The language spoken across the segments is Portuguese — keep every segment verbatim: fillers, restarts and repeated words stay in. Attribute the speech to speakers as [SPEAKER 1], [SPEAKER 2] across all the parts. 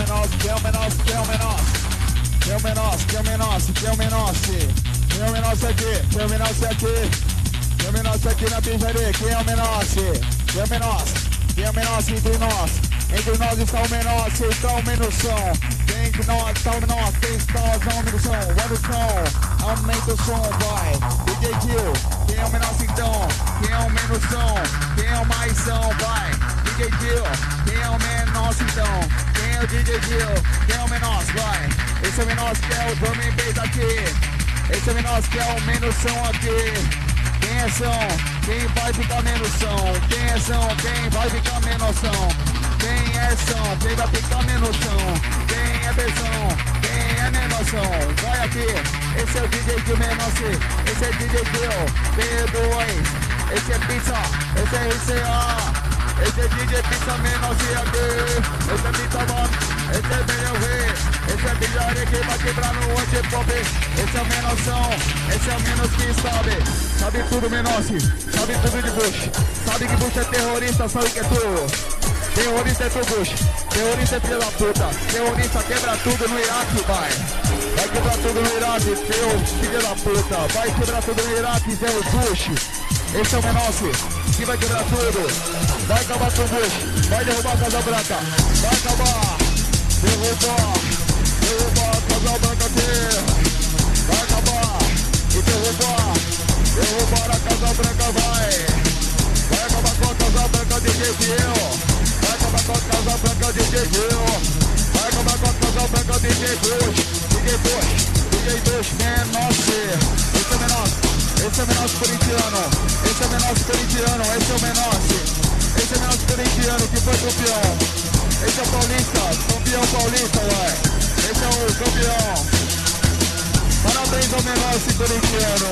[SPEAKER 1] menor, quem é o menor, quem é o menor? Quem é o menor, quem é o menor, quem é o menor? Quem é o menor aqui? Quem é o menor aqui? Quem é o menor aqui na pijaria? Quem é o menor? Quem é o menor? Quem é o menor entre nós? Entre nós está o menor, vocês estão o menosão. Entre nós está o menor, vocês estão o menosão. Olha o som, aumenta o som, vai. D J Gil, quem é o menor então? Quem é o menosão? Quem é o maisão, vai. D J Gil, quem é o menor então? Quem é o D J Gil? Quem é o menor, vai. Esse é o menor que é o drum and bass aqui. Esse é o menor que é o menosão aqui. Quem é são? Quem vai ficar menosão? Quem é são? Quem vai ficar menosão? Quem é são? Quem vai ficar menosão? Quem é pesão? Quem é menosão? Vai aqui, esse é o D J Gil Menossi, esse é D J Gil B dois, esse é Pizza, esse é R C A. Esse é D J Pizza Menossi aqui, esse é Pizza Bob, esse é B L V, esse é D J que vai quebrar no anti-pop. Esse é o Menoção, esse é o menos que sabe. Sabe tudo, Menossi, sabe tudo de Bush. Sabe que Bush é terrorista, sabe que é tu. Terrorista é tu, Bush. Terrorista é filho da puta. Terrorista quebra tudo no Iraque, vai. Vai quebrar tudo no Iraque, teu filho da puta. Vai quebrar tudo no Iraque, Zé Bush. Esse é o Menossi, que vai quebrar tudo. Vai acabar com o Bush, vai derrubar a Casa Branca. Vai acabar, derrubar, derrubar a Casa Branca aqui. Vai acabar e derrubar, derrubar a Casa Branca, vai. Vai acabar com a Casa Branca de D J Gil. Vai acabar com a Casa Branca de D J Gil. Vai acabar com a Casa Branca de D J Bush. D J Bush, D J Bush, Menossi. Esse é o Menossi. Esse é o Menossi corintiano, esse é o Menossi corintiano, esse é o Menossi, esse é o Menossi corintiano que foi campeão, esse é o paulista, campeão paulista, ué, esse é o campeão. Parabéns ao Menossi corintiano.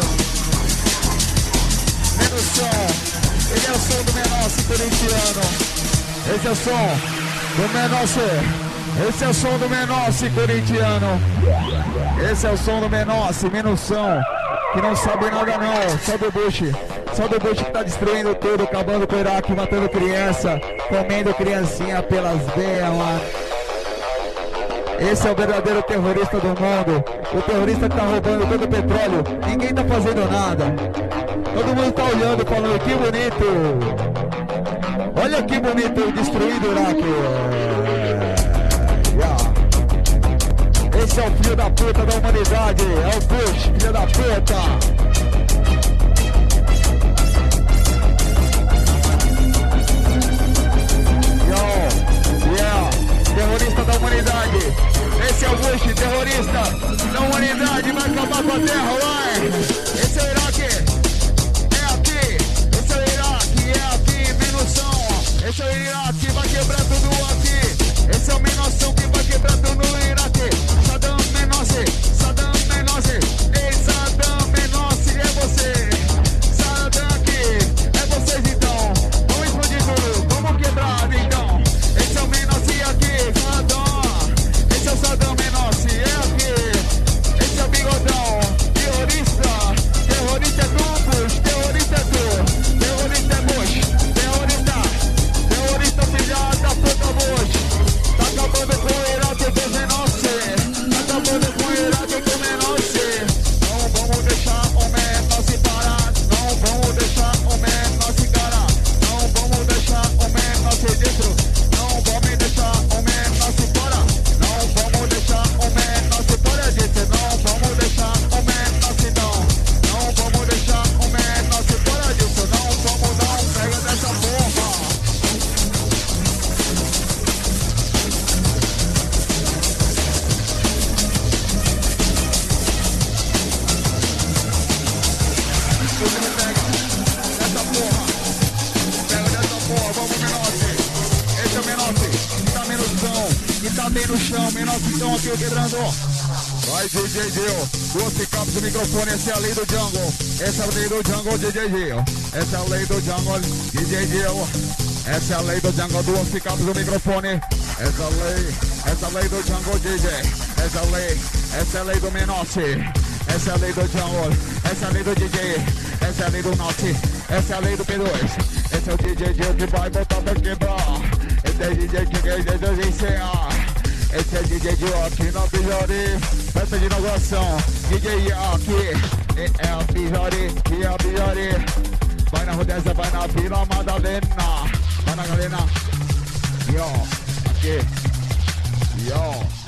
[SPEAKER 1] Menosão, ele é o som do Menossi corintiano, esse é o som do Menossi, esse é o som do Menossi corintiano, esse é o som do Menossi, Menosão. Que não sabe nada não, só do Bush, só do Bush que tá destruindo tudo, acabando com o Iraque, matando criança, comendo criancinha pelas veias, mano. Esse é o verdadeiro terrorista do mundo, o terrorista que tá roubando todo o petróleo, ninguém tá fazendo nada. Todo mundo tá olhando, falando, que bonito, olha que bonito, destruindo o Iraque. Esse é o filho da puta da humanidade, é o Bush, filho da puta. Yo, yeah, terrorista da humanidade. Esse é o Bush, terrorista da humanidade, vai acabar com a terra, vai. Esse é o Iraque, é aqui. Esse é o Iraque, é aqui, Menosão. Esse é o Iraque, vai quebrar tudo aqui. Esse é o Menosão que vai quebrar tudo no Iraque. Saddam Menossi, Saddam Menossi, ei Saddam Menossi, é você. Saddam aqui, é vocês então. Vamos explodir tudo, vamos quebrar então. Esse é o Menossi aqui, Saddam. Esse é o Saddam Menossi, é aqui. Esse é o bigodão, terrorista. Terrorista é tu, Bush, terrorista é tu. Terrorista é Bush, terrorista. Terrorista filha da puta Bush. Tá acabando com o Iraque do Menossi. Acabando com o Iraque com o Menossi. Não vamos deixar o Menossi parar. Não vamos deixar o Menossi parar. Não vamos deixar o Menossi dentro. Não vamos deixar o Menossi fora. Não vamos deixar o Menossi fora disso. Não vamos deixar o Menossi não. Não vamos deixar o Menossi fora disso. Não vamos dar um pega dessa porra. Tá bem no chão, Menosão aqui quebrando. Vai, D J Gil, duas picapes do microfone, essa é a lei do jungle. Essa é a lei do jungle, D J Gil. Essa é a lei do jungle, D J Gil. Essa é a lei do jungle, duas picapes do microfone. Essa é a lei, essa é a lei do jungle, D J. Essa é a lei, essa é a lei do Menossi. Essa é a lei do jungle, essa é a lei do D J. Essa é a lei do Nossi, essa é a lei do P dois. Esse é o D J Gil que vai botar pra quebrar. Esse é o D J que quer desenhar. esse é D J Jockey no Bijori. Festa de inauguração, D J Jockey. É o Bijori, e é o Bijori. Vai na Rodésia, vai na Vila Madalena. Vai na galera. Yo, aqui. Yo.